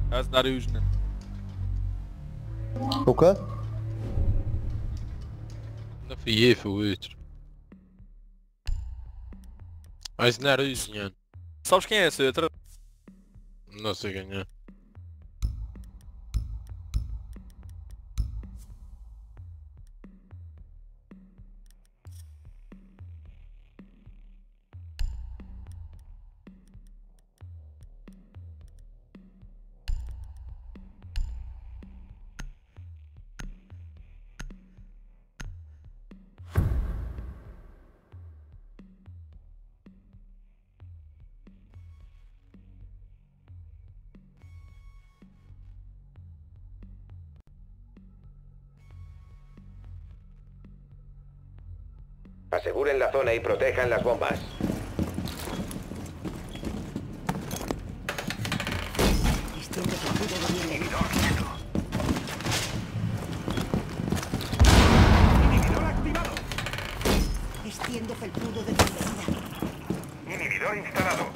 Az narужно. O quê? Não fui eu, foi o outro. Mas não era isso, nhano. Sabes quem é essa outra? Não sei ganhar. Aseguren la zona y protejan las bombas. Extiende tu escudo de bienvenida. ¡Inhibidor activado! Extiende felpudo de bienvenida. Inhibidor instalado.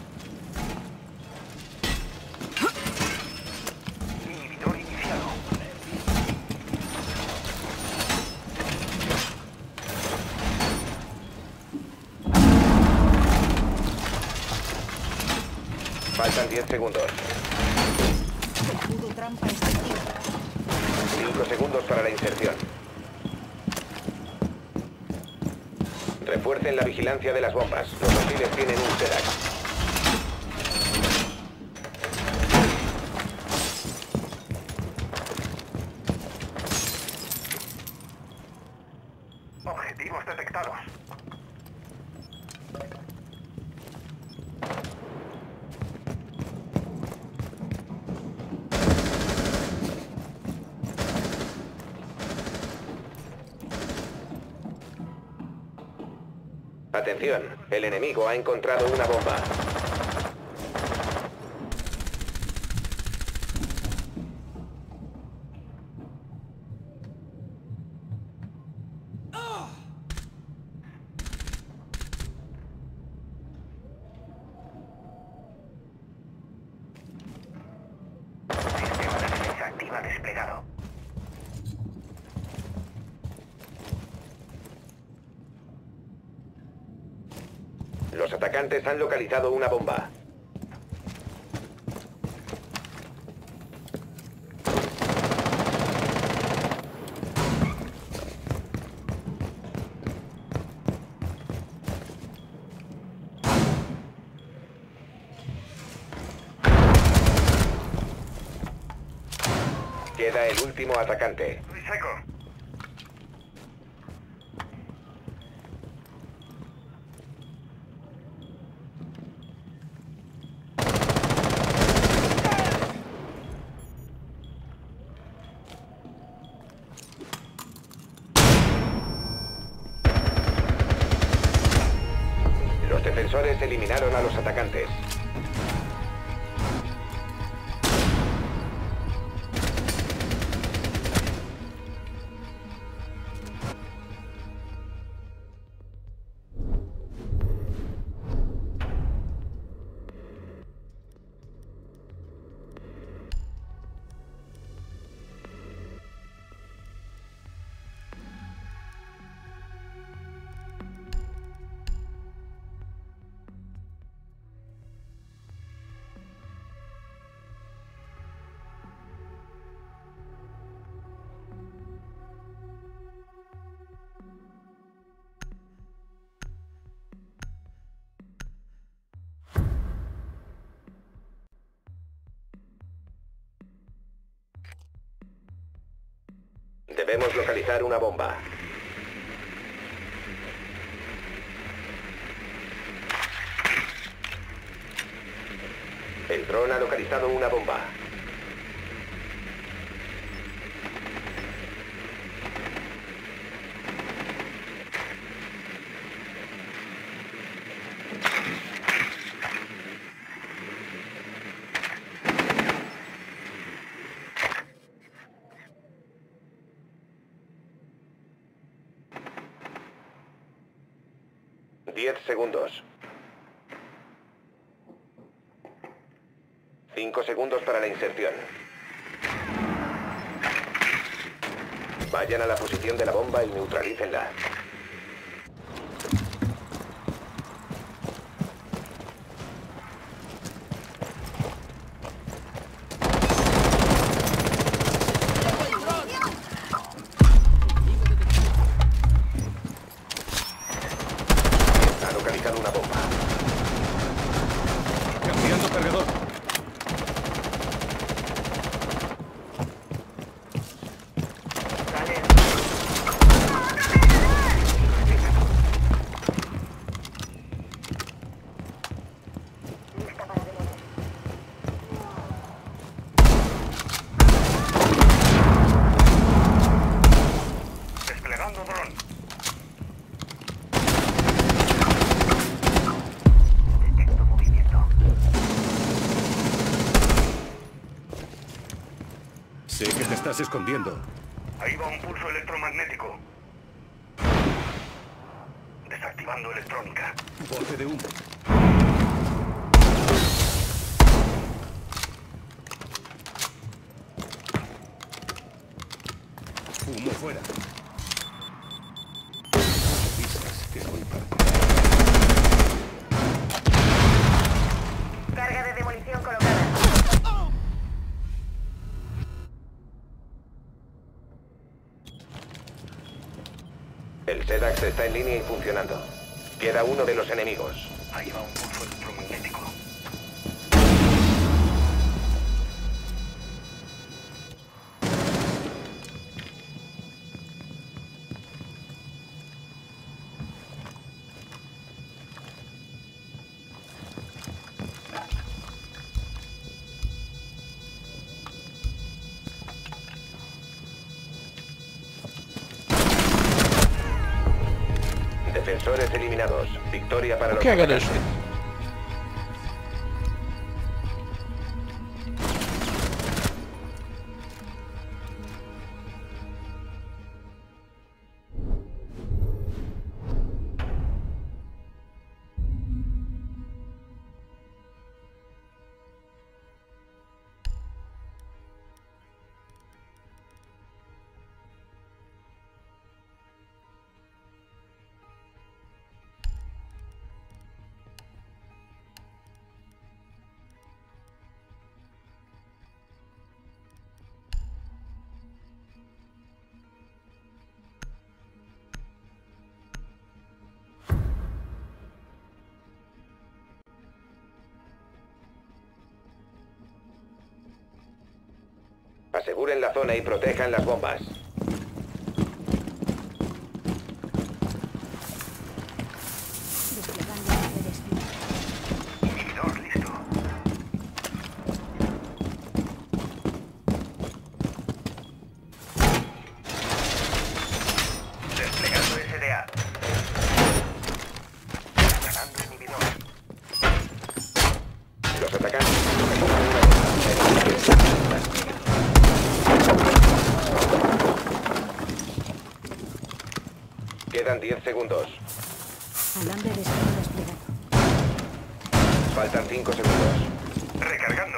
Inhibidor iniciado. Faltan 10 segundos. Felpudo trampa está activo. 5 segundos para la inserción. Refuercen la vigilancia de las bombas. Los hostiles tienen un SEDAC. Objetivos detectados. Atención, el enemigo ha encontrado una bomba. Sistema de defensa activa desplegado. Los atacantes han localizado una bomba. Queda el último atacante. Estoy seco. Los defensores eliminaron a los atacantes. Debemos localizar una bomba. El dron ha localizado una bomba. Diez segundos. 5 segundos para la inserción. Vayan a la posición de la bomba y neutralícenla. Ha localizado una bomba. Cambiando cargador. Desplegando dron. Detecto movimiento. Sé que te estás escondiendo. Ahí va un pulso electromagnético. Desactivando electrónica. Bote de humo. Humo fuera. Avisas que voy para ti. Carga de demolición colocada. El SEDAX está en línea y funcionando. Queda uno de los enemigos. Ahí va un pulso electromagnético. Defensores eliminados. Victoria para los ¿Qué hagan atacantes. esto? Aseguren la zona y protejan las bombas. Desplegando el destino. Inhibidor listo. Desplegando SDA. Instalando inhibidor. Los atacantes localizan una bomba. Quedan 10 segundos. Alambre de escudo desplegado. Faltan 5 segundos. Recargando.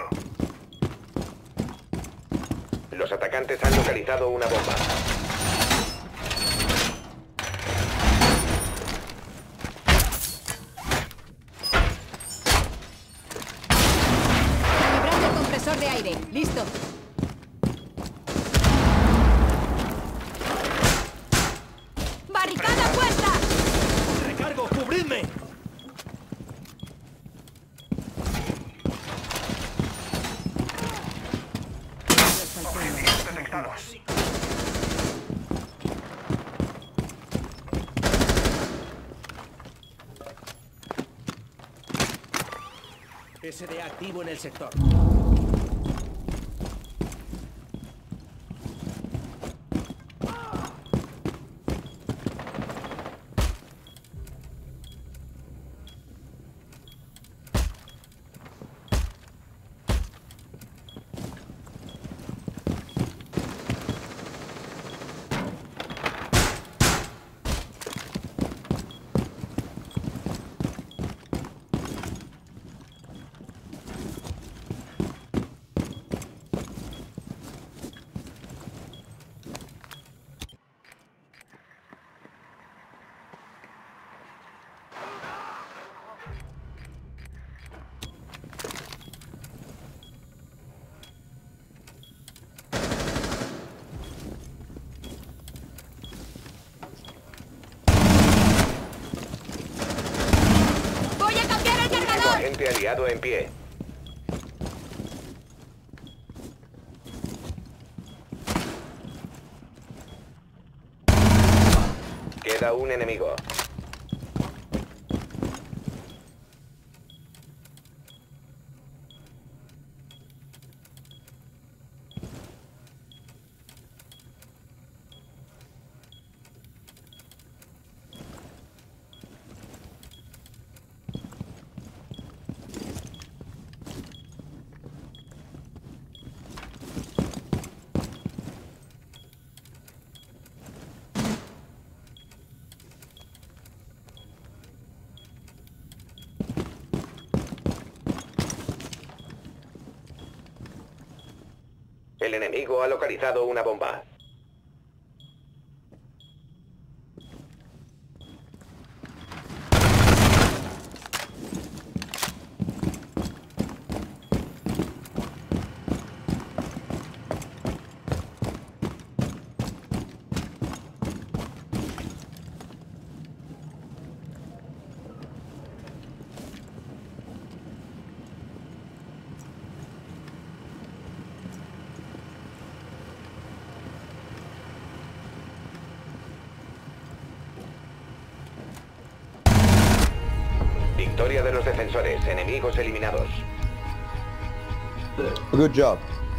Los atacantes han localizado una bomba. Calibrando el compresor de aire. Listo. ¡Barricada puesta! ¡Recargo! ¡Cubridme! Objetivos detectados. SDA activo en el sector. Aliado en pie. Queda un enemigo. El enemigo ha localizado una bomba. Victoria de los defensores, enemigos eliminados. Good job.